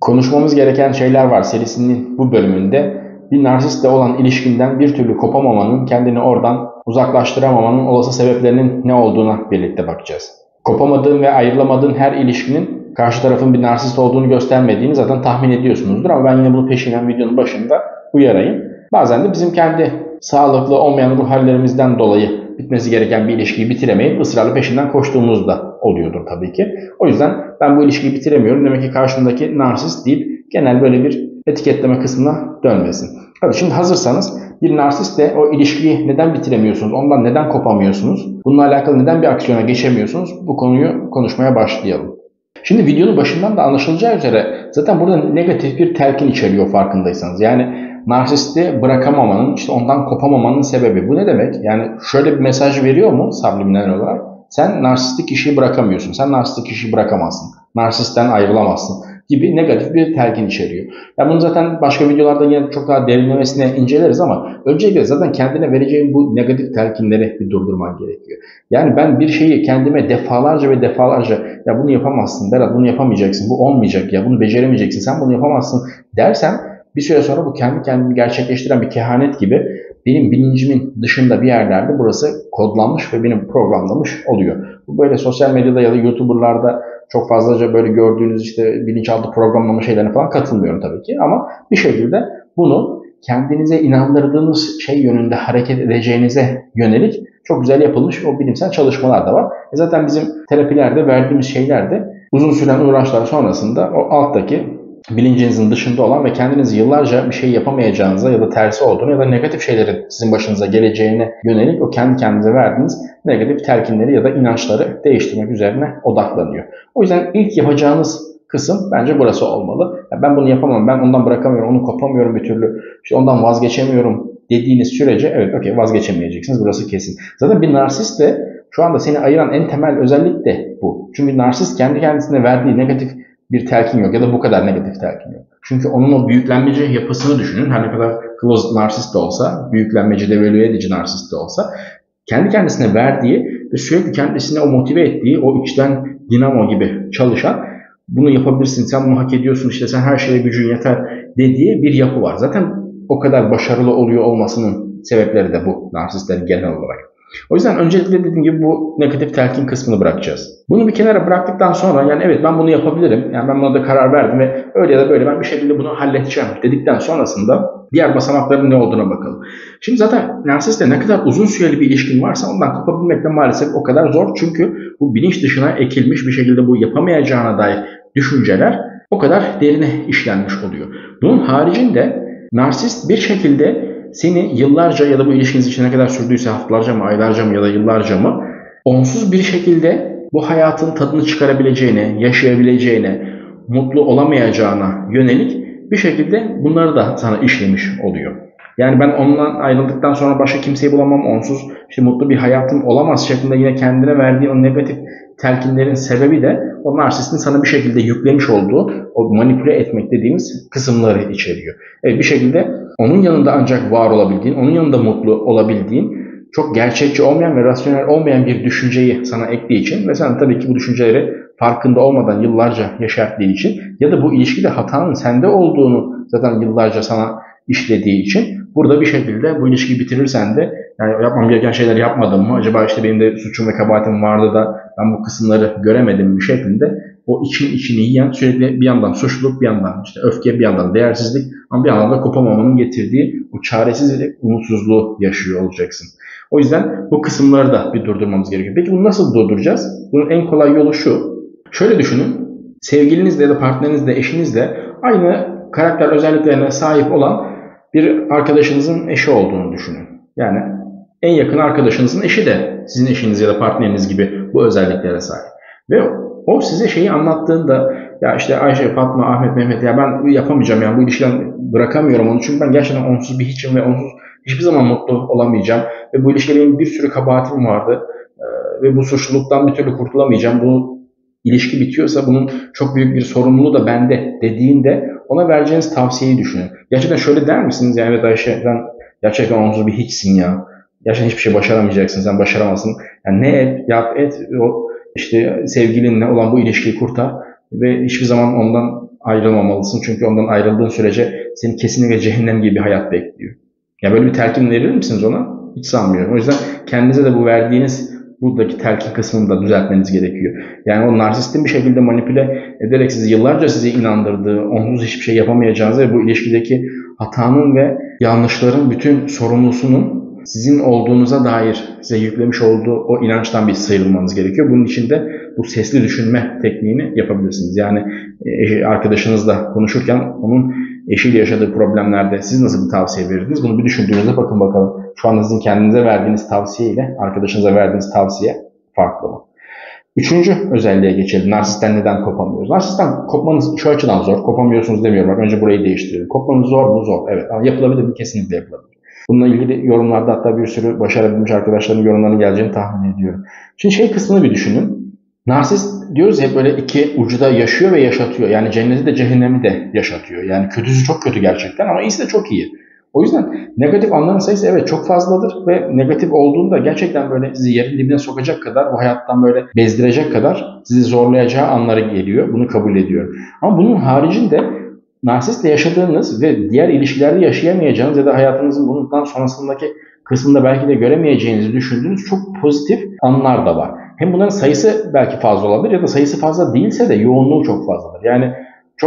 Konuşmamız gereken şeyler var serisinin bu bölümünde. Bir narsistle olan ilişkinden bir türlü kopamamanın, kendini oradan uzaklaştıramamanın olası sebeplerinin ne olduğuna birlikte bakacağız. Kopamadığın ve ayrılamadığın her ilişkinin karşı tarafın bir narsist olduğunu göstermediğini zaten tahmin ediyorsunuzdur ama ben yine bunu peşinen videonun başında uyarayım. Bazen de bizim kendi sağlıklı olmayan ruh hallerimizden dolayı bitmesi gereken bir ilişkiyi bitiremeyip ısrarla peşinden koştuğumuzda oluyordur tabii ki. O yüzden ben bu ilişkiyi bitiremiyorum, demek ki karşımdaki narsist deyip genel böyle bir etiketleme kısmına dönmesin. Hadi şimdi hazırsanız bir narsistle o ilişkiyi neden bitiremiyorsunuz, ondan neden kopamıyorsunuz, bununla alakalı neden bir aksiyona geçemiyorsunuz, bu konuyu konuşmaya başlayalım. Şimdi videonun başından da anlaşılacağı üzere zaten burada negatif bir telkin içeriyor farkındaysanız. Yani narsisti bırakamamanın, işte ondan kopamamanın sebebi. Bu ne demek? Yani şöyle bir mesaj veriyor mu subliminal olarak? Sen narsistik kişiyi bırakamıyorsun. Sen narsistik kişiyi bırakamazsın. Narsistten ayrılamazsın gibi negatif bir telkin içeriyor. Yani bunu zaten başka videolarda yine çok daha derinlemesine inceleriz ama öncelikle zaten kendine vereceğin bu negatif telkinleri bir durdurman gerekiyor. Yani ben bir şeyi kendime defalarca ve defalarca ya bunu yapamazsın Berat, bunu yapamayacaksın, bu olmayacak ya, bunu beceremeyeceksin, sen bunu yapamazsın dersem bir süre sonra bu kendi kendini gerçekleştiren bir kehanet gibi benim bilincimin dışında bir yerlerde burası kodlanmış ve benim programlamış oluyor. Bu böyle sosyal medyada ya da YouTuber'larda çok fazlaca böyle gördüğünüz işte bilinçaltı programlama şeylerine falan katılmıyorum tabii ki. Ama bir şekilde bunu kendinize inandırdığınız şey yönünde hareket edeceğinize yönelik çok güzel yapılmış o bilimsel çalışmalar da var. Zaten bizim terapilerde verdiğimiz şeyler de uzun süren uğraşlar sonrasında o alttaki bilincinizin dışında olan ve kendiniz yıllarca bir şey yapamayacağınıza ya da tersi olduğunu ya da negatif şeylerin sizin başınıza geleceğine yönelik o kendi kendinize verdiğiniz negatif telkinleri ya da inançları değiştirmek üzerine odaklanıyor. O yüzden ilk yapacağınız kısım bence burası olmalı. Ya ben bunu yapamam, ben ondan bırakamıyorum, onu kopamıyorum bir türlü, işte ondan vazgeçemiyorum dediğiniz sürece evet okey vazgeçemeyeceksiniz, burası kesin. Zaten bir narsistle şu anda seni ayıran en temel özellik de bu. Çünkü narsist kendi kendisine verdiği negatif bir telkin yok ya da bu kadar negatif telkin yok. Çünkü onun o büyüklenmeci yapısını düşünün. Her ne kadar closet narsist de olsa, büyüklenmeci, devalüe edici narsist de olsa kendi kendisine verdiği ve sürekli kendisine o motive ettiği, o içten dinamo gibi çalışan, bunu yapabilirsin, sen bunu hak ediyorsun, işte sen her şeye gücün yeter dediği bir yapı var. Zaten o kadar başarılı oluyor olmasının sebepleri de bu narsistlerin genel olarak. O yüzden öncelikle dediğim gibi bu negatif telkin kısmını bırakacağız. Bunu bir kenara bıraktıktan sonra yani evet ben bunu yapabilirim. Yani ben buna da karar verdim ve öyle ya da böyle ben bir şekilde bunu halledeceğim dedikten sonrasında diğer basamakların ne olduğuna bakalım. Şimdi zaten narsistle ne kadar uzun süreli bir ilişkin varsa ondan kopabilmek de maalesef o kadar zor. Çünkü bu bilinç dışına ekilmiş bir şekilde bu yapamayacağına dair düşünceler o kadar derine işlenmiş oluyor. Bunun haricinde narsist bir şekilde seni yıllarca ya da bu ilişkiniz için ne kadar sürdüyse haftalarca mı, aylarca mı ya da yıllarca mı onsuz bir şekilde bu hayatın tadını çıkarabileceğine, yaşayabileceğine, mutlu olamayacağına yönelik bir şekilde bunları da sana işlemiş oluyor. Yani ben ondan ayrıldıktan sonra başka kimseyi bulamam, onsuz işte mutlu bir hayatım olamaz şeklinde yine kendine verdiği o negatif telkinlerin sebebi de o narsistin sana bir şekilde yüklemiş olduğu o manipüle etmek dediğimiz kısımları içeriyor. Evet, bir şekilde onun yanında ancak var olabildiğin, onun yanında mutlu olabildiğin, çok gerçekçi olmayan ve rasyonel olmayan bir düşünceyi sana ektiği için ve sen tabii ki bu düşünceleri farkında olmadan yıllarca yaşattığı için ya da bu ilişkide hatanın sende olduğunu zaten yıllarca sana işlediği için burada bir şekilde bu ilişkiyi bitirirsen de yani yapmam gereken şeyler yapmadım mı? Acaba işte benim de suçum ve kabahatim vardı da ben bu kısımları göremedim mi şeklinde o içini yiyen sürekli bir yandan suçluluk, bir yandan işte öfke, bir yandan değersizlik ama bir yandan da kopamamanın getirdiği bu çaresizlik, umutsuzluğu yaşıyor olacaksın. O yüzden bu kısımları da bir durdurmamız gerekiyor. Peki bunu nasıl durduracağız? Bunun en kolay yolu şu. Şöyle düşünün. Sevgilinizle ya da partnerinizle, eşinizle aynı karakter özelliklerine sahip olan bir arkadaşınızın eşi olduğunu düşünün. Yani en yakın arkadaşınızın eşi de sizin eşiniz ya da partneriniz gibi bu özelliklere sahip. Ve o size şeyi anlattığında ya işte Ayşe, Fatma, Ahmet, Mehmet ya ben yapamayacağım yani bu ilişkiden bırakamıyorum onu çünkü ben gerçekten onsuz bir hiçim ve onsuz hiçbir zaman mutlu olamayacağım ve bu ilişkide benim bir sürü kabahatim vardı ve bu suçluluktan bir türlü kurtulamayacağım. Bu ilişki bitiyorsa bunun çok büyük bir sorumluluğu da bende dediğinde ona vereceğiniz tavsiyeyi düşünün. Gerçekten şöyle der misiniz? Yani evet Ayşe ben gerçekten onsuz bir hiçsin ya. Gerçekten hiçbir şey başaramayacaksın, sen başaramazsın. Yani ne et, yap et, o işte sevgilinle olan bu ilişkiyi kurtar ve hiçbir zaman ondan ayrılmamalısın. Çünkü ondan ayrıldığın sürece seni kesinlikle cehennem gibi bir hayat bekliyor. Ya böyle bir telkin verir misiniz ona? Hiç sanmıyorum. O yüzden kendinize de bu verdiğiniz buradaki telkin kısmını da düzeltmeniz gerekiyor. Yani o narsistin bir şekilde manipüle ederek yıllarca sizi inandırdığı, onsuz hiçbir şey yapamayacağınızı ve bu ilişkideki hatanın ve yanlışların bütün sorumlusunun sizin olduğunuza dair size yüklemiş olduğu o inançtan bir sıyrılmanız gerekiyor. Bunun için de bu sesli düşünme tekniğini yapabilirsiniz. Yani arkadaşınızla konuşurken onun eşiyle yaşadığı problemlerde siz nasıl bir tavsiye verirdiniz? Bunu bir düşündüğünüzde bakın bakalım. Şu anda sizin kendinize verdiğiniz tavsiye ile arkadaşınıza verdiğiniz tavsiye farklı mı? Üçüncü özelliğe geçelim. Narsisten neden kopamıyoruz? Narsisten kopmanız şu açıdan zor. Kopamıyorsunuz demiyorum. Bak önce burayı değiştirelim. Kopmanız zor mu? Zor. Evet. Ama yapılabilir mi? Kesinlikle yapılabilir. Bununla ilgili yorumlarda hatta bir sürü başarabilmiş arkadaşların yorumlarının geleceğini tahmin ediyorum. Şimdi kısmını bir düşünün. Narsist diyoruz hep böyle iki ucuda yaşıyor ve yaşatıyor. Yani cenneti de cehennemi de yaşatıyor. Yani kötüsü çok kötü gerçekten ama iyisi de çok iyi. O yüzden negatif anların sayısı evet çok fazladır ve negatif olduğunda gerçekten böyle sizi yerin dibine sokacak kadar, bu hayattan böyle bezdirecek kadar sizi zorlayacağı anları geliyor. Bunu kabul ediyorum. Ama bunun haricinde narsistle yaşadığınız ve diğer ilişkilerde yaşayamayacağınız ya da hayatınızın bundan sonrasındaki kısmında belki de göremeyeceğinizi düşündüğünüz çok pozitif anlar da var. Hem bunların sayısı belki fazla olabilir ya da sayısı fazla değilse de yoğunluğu çok fazladır. Yani çok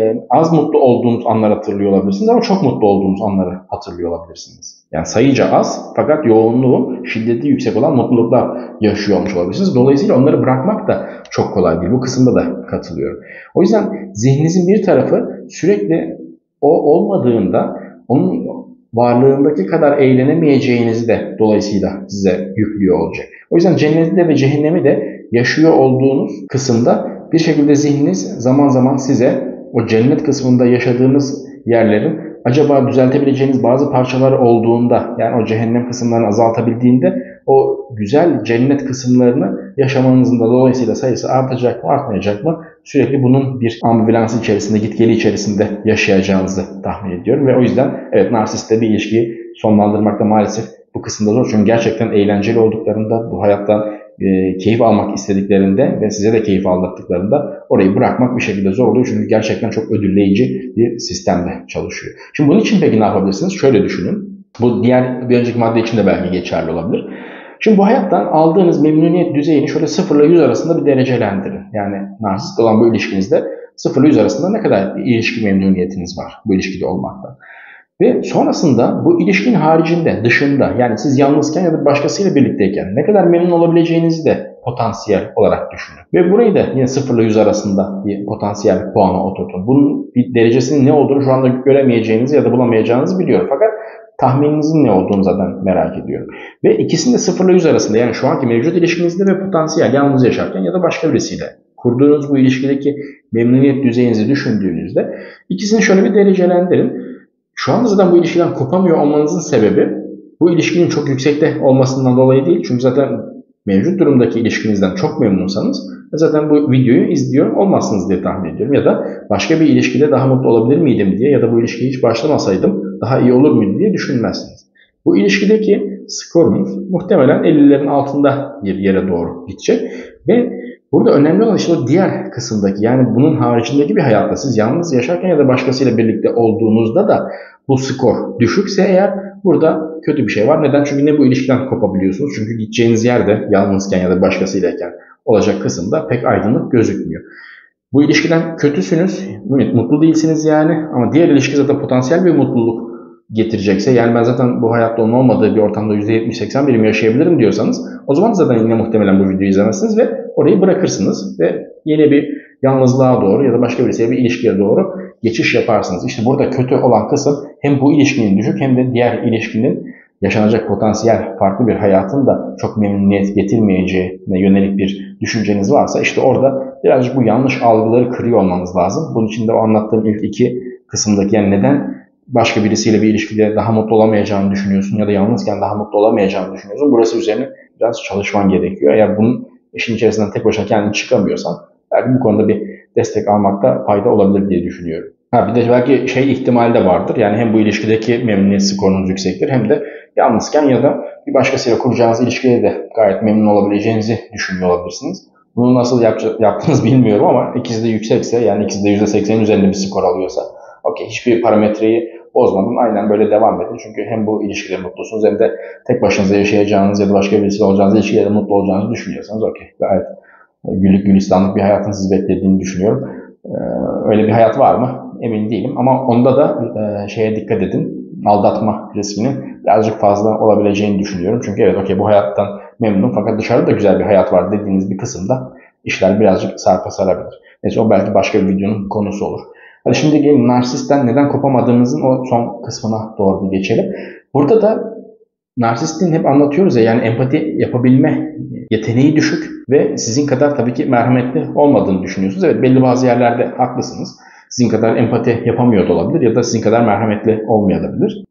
az mutlu olduğunuz anları hatırlıyor olabilirsiniz ama çok mutlu olduğunuz anları hatırlıyor olabilirsiniz. Yani sayıca az fakat yoğunluğu, şiddeti yüksek olan mutluluklar yaşıyor olmuş olabilirsiniz. Dolayısıyla onları bırakmak da çok kolay değil. Bu kısımda da katılıyorum. O yüzden zihninizin bir tarafı sürekli o olmadığında onun varlığındaki kadar eğlenemeyeceğinizi de dolayısıyla size yüklüyor olacak. O yüzden cenneti de ve cehennemi de yaşıyor olduğunuz kısımda bir şekilde zihniniz zaman zaman size o cennet kısmında yaşadığınız yerlerin acaba düzeltebileceğiniz bazı parçalar olduğunda, yani o cehennem kısımlarını azaltabildiğinde o güzel cennet kısımlarını yaşamanızın da dolayısıyla sayısı artacak mı artmayacak mı sürekli bunun bir ambivalans içerisinde, gitgeli içerisinde yaşayacağınızı tahmin ediyorum. Ve o yüzden evet, narsistle bir ilişkiyi sonlandırmakta maalesef bu kısımda zor. Çünkü gerçekten eğlenceli olduklarında, bu hayattan keyif almak istediklerinde ve size de keyif aldırdıklarında orayı bırakmak bir şekilde zor oluyor. Çünkü gerçekten çok ödülleyici bir sistemde çalışıyor. Şimdi bunun için peki ne yapabilirsiniz? Şöyle düşünün. Bu diğer bir önceki madde için de belki geçerli olabilir. Şimdi bu hayattan aldığınız memnuniyet düzeyini şöyle 0 ile 100 arasında bir derecelendirin. Yani narsist olan bu ilişkinizde 0 ile 100 arasında ne kadar bir ilişki memnuniyetiniz var bu ilişkide olmaktan. Ve sonrasında bu ilişkinin haricinde, dışında, yani siz yalnızken ya da başkasıyla birlikteyken ne kadar memnun olabileceğinizi de potansiyel olarak düşünün. Ve burayı da yine 0 ile 100 arasında bir potansiyel puana oturtun. Bunun bir derecesinin ne olduğunu şu anda göremeyeceğinizi ya da bulamayacağınızı biliyorum. Fakat tahmininizin ne olduğunu zaten merak ediyorum. Ve ikisinin de 0 ile 100 arasında, yani şu anki mevcut ilişkinizde ve potansiyel yalnız yaşarken ya da başka birisiyle kurduğunuz bu ilişkideki memnuniyet düzeyinizi düşündüğünüzde ikisini şöyle bir derecelendirin. Şu anda zaten bu ilişkiden kopamıyor olmanızın sebebi bu ilişkinin çok yüksekte olmasından dolayı değil. Çünkü zaten mevcut durumdaki ilişkinizden çok memnunsanız zaten bu videoyu izliyor olmazsınız diye tahmin ediyorum. Ya da başka bir ilişkide daha mutlu olabilir miydim diye ya da bu ilişkiye hiç başlamasaydım daha iyi olur muydu diye düşünmezsiniz. Bu ilişkideki skorunuz muhtemelen 50'lerin altında bir yere doğru gidecek ve burada önemli olan işte o diğer kısımdaki, yani bunun haricindeki bir hayatta siz yalnız yaşarken ya da başkasıyla birlikte olduğunuzda da bu skor düşükse eğer burada kötü bir şey var. Neden? Çünkü ne bu ilişkiden kopabiliyorsunuz. Çünkü gideceğiniz yerde yalnızken ya da başkasıylayken olacak kısımda pek aydınlık gözükmüyor. Bu ilişkiden kötüsünüz, mutlu değilsiniz yani, ama diğer ilişki zaten potansiyel bir mutluluk getirecekse, yani ben zaten bu hayatta onun olmadığı bir ortamda %70-80 birim yaşayabilirim diyorsanız o zaman zaten yine muhtemelen bu videoyu izlemezsiniz ve orayı bırakırsınız ve yeni bir yalnızlığa doğru ya da başka birisiyle bir ilişkiye doğru geçiş yaparsınız. İşte burada kötü olan kısım hem bu ilişkinin düşük hem de diğer ilişkinin yaşanacak potansiyel farklı bir hayatın da çok memnuniyet getirmeyeceğine yönelik bir düşünceniz varsa işte orada birazcık bu yanlış algıları kırıyor olmanız lazım. Bunun için de o anlattığım ilk iki kısımdaki, yani neden başka birisiyle bir ilişkide daha mutlu olamayacağını düşünüyorsun ya da yalnızken daha mutlu olamayacağını düşünüyorsun. Burası üzerine biraz çalışman gerekiyor. Eğer bunun işin içerisinden tek başına kendini çıkamıyorsan belki bu konuda bir destek almakta fayda olabilir diye düşünüyorum. Bir de belki ihtimali de vardır. Yani hem bu ilişkideki memnuniyet skorunuz yüksektir hem de yalnızken ya da bir başkasıyla kuracağınız ilişkide de gayet memnun olabileceğinizi düşünüyor olabilirsiniz. Bunu nasıl yaptınız bilmiyorum ama ikisi de yüksekse, yani ikisi de %80'in üzerinde bir skor alıyorsa, okey, hiçbir parametreyi bozmadan aynen böyle devam edin. Çünkü hem bu ilişkide mutlusunuz hem de tek başınıza yaşayacağınız ya da başka birisiyle olacağınız ilişkide mutlu olacağınızı düşünüyorsanız okey, gayet güllük gülistanlık bir hayatın sizi beklediğini düşünüyorum. Öyle bir hayat var mı? Emin değilim ama onda da şeye dikkat edin. Aldatma riskinin birazcık fazla olabileceğini düşünüyorum. Çünkü evet, okey, bu hayattan memnunum fakat dışarıda da güzel bir hayat var dediğiniz bir kısımda işler birazcık sarpa sarabilir. Neyse, o belki başka bir videonun konusu olur. Hadi şimdi gelin narsisten neden kopamadığımızın o son kısmına doğru bir geçelim. Burada da narsistin hep anlatıyoruz ya, yani empati yapabilme yeteneği düşük ve sizin kadar tabii ki merhametli olmadığını düşünüyorsunuz. Evet, belli bazı yerlerde haklısınız. Sizin kadar empati yapamıyor da olabilir ya da sizin kadar merhametli olmayabilir.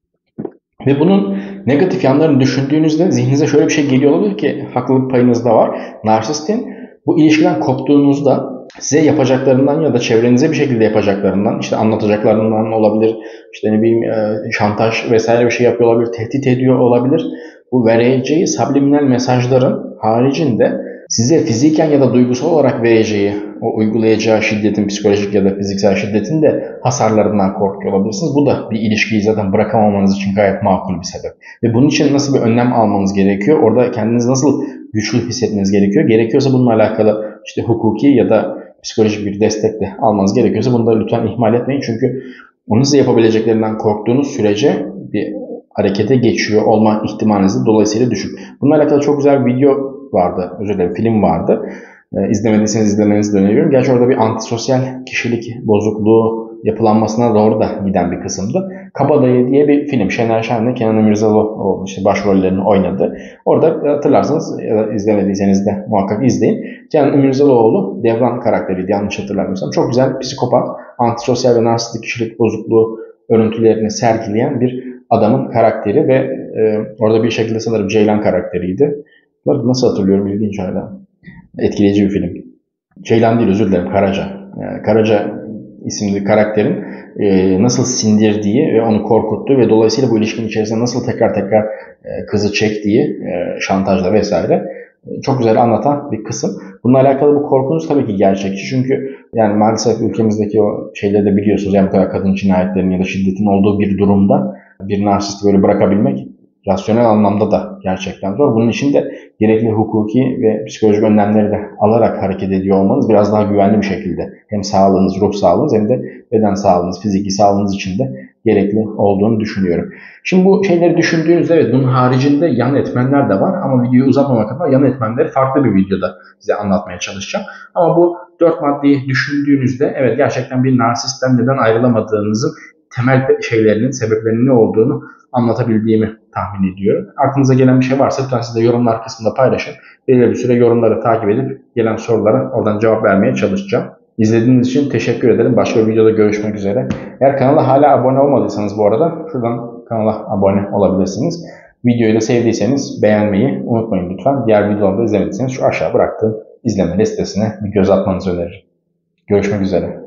Ve bunun negatif yanlarını düşündüğünüzde zihninize şöyle bir şey geliyor olabilir ki haklılık payınız da var. Narsistin bu ilişkiden koptuğunuzda size yapacaklarından ya da çevrenize bir şekilde yapacaklarından, işte anlatacaklarından olabilir, işte ne bileyim şantaj vesaire bir şey yapıyor olabilir, tehdit ediyor olabilir. Bu vereceği subliminal mesajların haricinde size fiziken ya da duygusal olarak vereceği, o uygulayacağı şiddetin, psikolojik ya da fiziksel şiddetin de hasarlarından korkuyor olabilirsiniz. Bu da bir ilişkiyi zaten bırakamamanız için gayet makul bir sebep. Ve bunun için nasıl bir önlem almanız gerekiyor? Orada kendinizi nasıl güçlü hissetmeniz gerekiyor? Gerekiyorsa bununla alakalı işte hukuki ya da psikolojik bir destek de almanız gerekiyorsa bunu da lütfen ihmal etmeyin. Çünkü onun size yapabileceklerinden korktuğunuz sürece bir harekete geçiyor olma ihtimaliniz de dolayısıyla düşük. Bununla alakalı çok güzel bir video vardı, özür dilerim, film vardı. İzlemediyseniz izlemenizi öneriyorum. Gerçi orada bir antisosyal kişilik bozukluğu yapılanmasına doğru da giden bir kısımdı. Kabadayı diye bir film. Şener Şen'le Kenan İmirzalıoğlu işte başrollerini oynadı. Orada hatırlarsanız ya da izlemediyseniz de muhakkak izleyin. Kenan İmirzalıoğlu Devran karakteriydi yanlış hatırlamıyorsam. Çok güzel psikopat, antisosyal ve narsistik kişilik bozukluğu örüntülerini sergileyen bir adamın karakteri ve orada bir şekilde sanırım Ceylan karakteriydi. Nasıl hatırlıyorum, ilginç hala. Etkileyici bir film. Ceylan değil, özür dilerim, Karaca. Yani Karaca isimli karakterin nasıl sindirdiği ve onu korkuttuğu ve dolayısıyla bu ilişkinin içerisinde nasıl tekrar tekrar kızı çektiği şantajla vesaire çok güzel anlatan bir kısım. Bununla alakalı bu korkunuz tabii ki gerçekçi. Çünkü yani maalesef ülkemizdeki o şeyleri de biliyorsunuz. Yani bu kadar kadın cinayetlerinin ya da şiddetin olduğu bir durumda bir narsisti böyle bırakabilmek rasyonel anlamda da gerçekten zor. Bunun için de gerekli hukuki ve psikolojik önlemleri de alarak hareket ediyor olmanız biraz daha güvenli bir şekilde hem sağlığınız, ruh sağlığınız hem de beden sağlığınız, fiziki sağlığınız için de gerekli olduğunu düşünüyorum. Şimdi bu şeyleri düşündüğünüzde evet, bunun haricinde yan etmenler de var ama videoyu uzatmamak adına yan etmenleri farklı bir videoda size anlatmaya çalışacağım. Ama bu 4 maddeyi düşündüğünüzde evet, gerçekten bir narsistten neden ayrılamadığınızın temel şeylerinin, sebeplerinin ne olduğunu anlatabildiğimi tahmin ediyorum. Aklınıza gelen bir şey varsa lütfen siz de yorumlar kısmında paylaşın. Belirli bir süre yorumları takip edip gelen sorulara oradan cevap vermeye çalışacağım. İzlediğiniz için teşekkür ederim. Başka bir videoda görüşmek üzere. Eğer kanala hala abone olmadıysanız bu arada şuradan kanala abone olabilirsiniz. Videoyu da sevdiyseniz beğenmeyi unutmayın lütfen. Diğer videoları da izlemediyseniz şu aşağı bıraktığım izleme listesine bir göz atmanızı öneririm. Görüşmek üzere.